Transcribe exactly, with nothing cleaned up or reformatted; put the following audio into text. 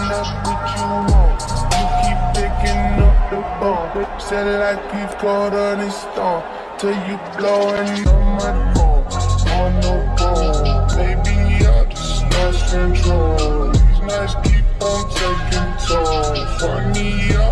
up what you want. You keep picking up the ball. Said like you've caught on this storm. Till you blowing on my phone. On no phone. Baby, I just lost control. These nights keep on taking toll. Funny,